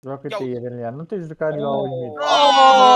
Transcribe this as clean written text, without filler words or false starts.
Joga TI, aliás. Não tens de jogar igual ao inimigo.